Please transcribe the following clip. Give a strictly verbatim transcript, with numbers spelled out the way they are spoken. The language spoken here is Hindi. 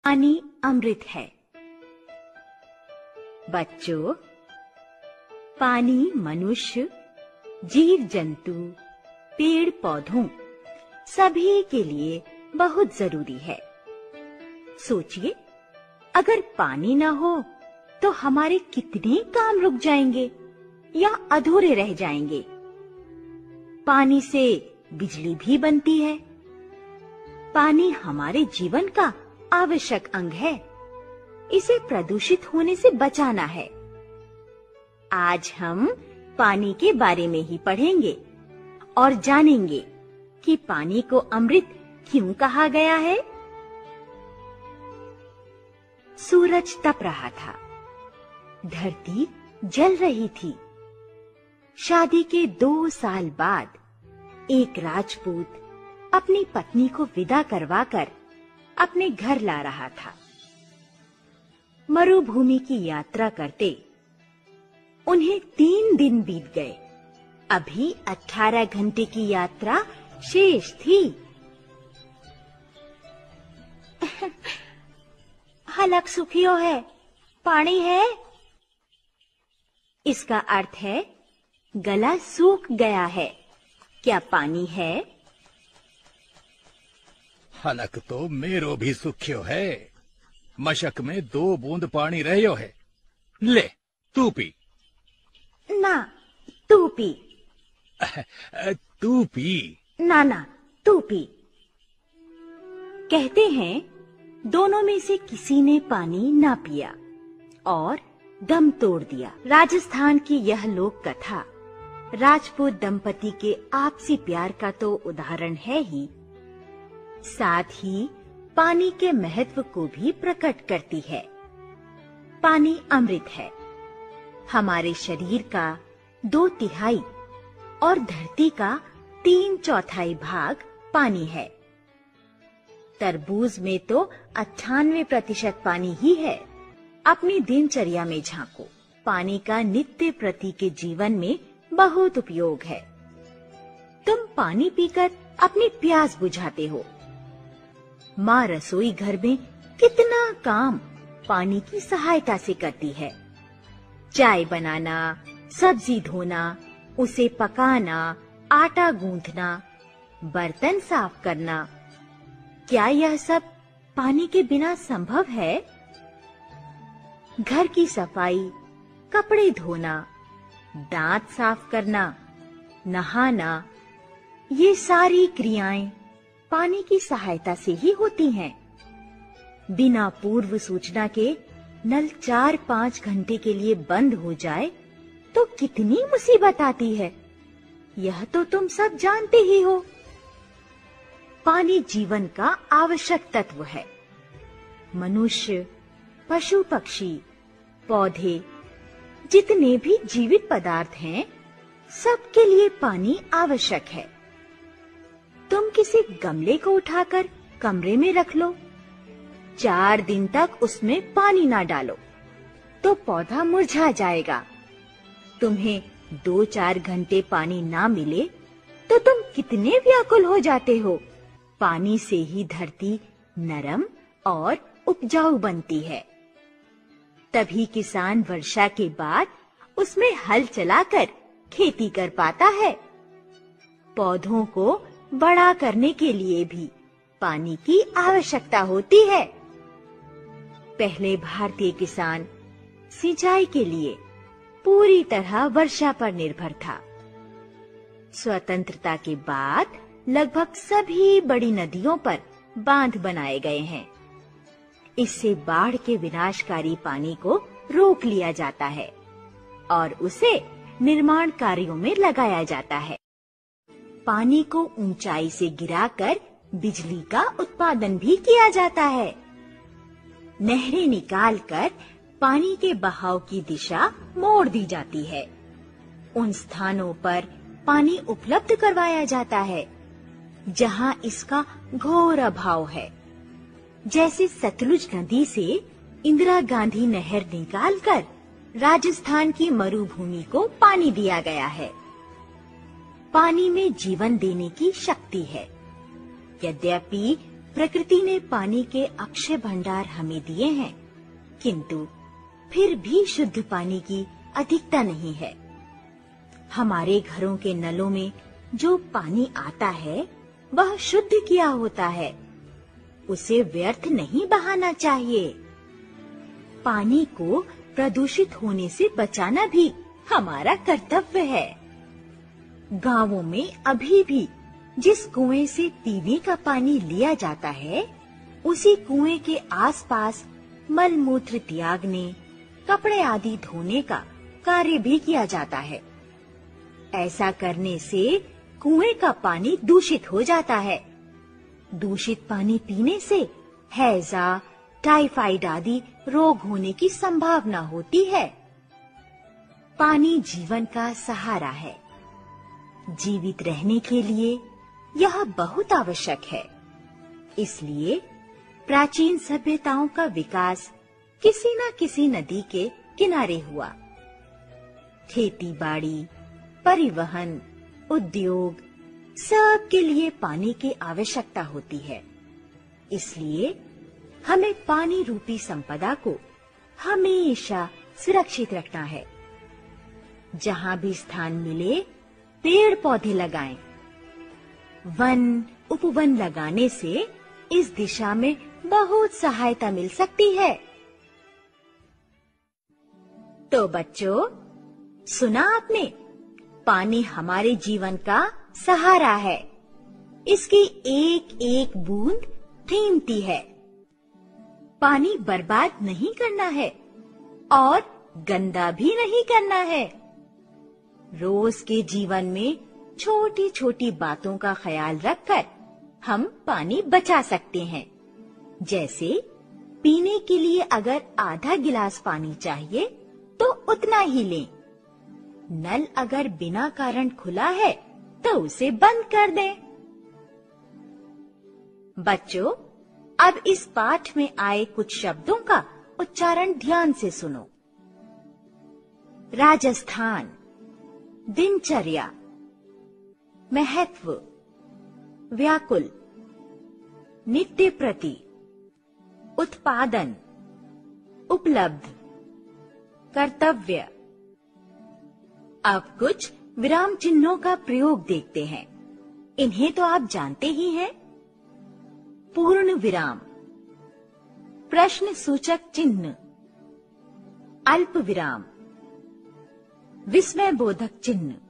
पानी अमृत है। बच्चों, पानी मनुष्य, जीव जंतु, पेड़ पौधों सभी के लिए बहुत जरूरी है। सोचिए, अगर पानी न हो तो हमारे कितने काम रुक जाएंगे या अधूरे रह जाएंगे। पानी से बिजली भी बनती है। पानी हमारे जीवन का आवश्यक अंग है। इसे प्रदूषित होने से बचाना है। आज हम पानी के बारे में ही पढ़ेंगे और जानेंगे कि पानी को अमृत क्यों कहा गया है। सूरज तप रहा था, धरती जल रही थी। शादी के दो साल बाद एक राजपूत अपनी पत्नी को विदा करवाकर अपने घर ला रहा था। मरुभूमि की यात्रा करते उन्हें तीन दिन बीत गए। अभी अठारह घंटे की यात्रा शेष थी। हलक सुखियो है, पानी है। इसका अर्थ है गला सूख गया है। क्या पानी है? हलक तो मेरो भी सुख्यो है। मशक में दो बूंद पानी रहियो है। ले तू पी। ना, तू पी। तू पी। ना ना, तू पी। कहते हैं दोनों में से किसी ने पानी ना पिया और दम तोड़ दिया। राजस्थान की यह लोक कथा राजपूत दंपति के आपसी प्यार का तो उदाहरण है ही, साथ ही पानी के महत्व को भी प्रकट करती है। पानी अमृत है। हमारे शरीर का दो तिहाई और धरती का तीन चौथाई भाग पानी है। तरबूज में तो अट्ठानवे प्रतिशत पानी ही है। अपनी दिनचर्या में झांको, पानी का नित्य प्रति के जीवन में बहुत उपयोग है। तुम पानी पीकर अपनी प्यास बुझाते हो। माँ रसोई घर में कितना काम पानी की सहायता से करती है। चाय बनाना, सब्जी धोना, उसे पकाना, आटा गूंथना, बर्तन साफ करना, क्या यह सब पानी के बिना संभव है? घर की सफाई, कपड़े धोना, दांत साफ करना, नहाना, ये सारी क्रियाएं पानी की सहायता से ही होती हैं। बिना पूर्व सूचना के नल चार पांच घंटे के लिए बंद हो जाए तो कितनी मुसीबत आती है, यह तो तुम सब जानते ही हो। पानी जीवन का आवश्यक तत्व है। मनुष्य, पशु पक्षी, पौधे, जितने भी जीवित पदार्थ हैं, सबके लिए पानी आवश्यक है। तुम किसी गमले को उठाकर कमरे में रख लो, चार दिन तक उसमें पानी ना डालो तो पौधा मुरझा जाएगा। तुम्हें दो चार घंटे पानी ना मिले तो तुम कितने व्याकुल हो जाते हो। पानी से ही धरती नरम और उपजाऊ बनती है। तभी किसान वर्षा के बाद उसमें हल चलाकर खेती कर पाता है। पौधों को बड़ा करने के लिए भी पानी की आवश्यकता होती है। पहले भारतीय किसान सिंचाई के लिए पूरी तरह वर्षा पर निर्भर था। स्वतंत्रता के बाद लगभग सभी बड़ी नदियों पर बांध बनाए गए हैं। इससे बाढ़ के विनाशकारी पानी को रोक लिया जाता है और उसे निर्माण कार्यों में लगाया जाता है। पानी को ऊंचाई से गिराकर बिजली का उत्पादन भी किया जाता है। नहरें निकालकर पानी के बहाव की दिशा मोड़ दी जाती है। उन स्थानों पर पानी उपलब्ध करवाया जाता है जहां इसका घोर अभाव है। जैसे सतलुज नदी से इंदिरा गांधी नहर निकालकर राजस्थान की मरुभूमि को पानी दिया गया है। पानी में जीवन देने की शक्ति है। यद्यपि प्रकृति ने पानी के अक्षय भंडार हमें दिए हैं, किंतु फिर भी शुद्ध पानी की अधिकता नहीं है। हमारे घरों के नलों में जो पानी आता है वह शुद्ध किया होता है, उसे व्यर्थ नहीं बहाना चाहिए। पानी को प्रदूषित होने से बचाना भी हमारा कर्तव्य है। गांवों में अभी भी जिस कुएं से पीने का पानी लिया जाता है, उसी कुएं के आसपास मल मूत्र त्यागने, कपड़े आदि धोने का कार्य भी किया जाता है। ऐसा करने से कुएं का पानी दूषित हो जाता है। दूषित पानी पीने से हैजा, टाइफाइड आदि रोग होने की संभावना होती है। पानी जीवन का सहारा है। जीवित रहने के लिए यह बहुत आवश्यक है। इसलिए प्राचीन सभ्यताओं का विकास किसी न किसी नदी के किनारे हुआ। खेती बाड़ी, परिवहन, उद्योग सब के लिए पानी की आवश्यकता होती है। इसलिए हमें पानी रूपी संपदा को हमेशा सुरक्षित रखना है। जहाँ भी स्थान मिले पेड़ पौधे लगाएं। वन उपवन लगाने से इस दिशा में बहुत सहायता मिल सकती है। तो बच्चों, सुना आपने, पानी हमारे जीवन का सहारा है। इसकी एक एक बूंद कीमती है। पानी बर्बाद नहीं करना है और गंदा भी नहीं करना है। रोज के जीवन में छोटी छोटी बातों का ख्याल रखकर हम पानी बचा सकते हैं। जैसे पीने के लिए अगर आधा गिलास पानी चाहिए तो उतना ही लें। नल अगर बिना कारण खुला है तो उसे बंद कर दें। बच्चों, अब इस पाठ में आए कुछ शब्दों का उच्चारण ध्यान से सुनो। राजस्थान, दिनचर्या, महत्व, व्याकुल, नित्य प्रति, उत्पादन, उपलब्ध, कर्तव्य। अब कुछ विराम चिन्हों का प्रयोग देखते हैं। इन्हें तो आप जानते ही हैं। पूर्ण विराम, प्रश्न सूचक चिन्ह, अल्प विराम, विस्मय बोधक चिन्ह।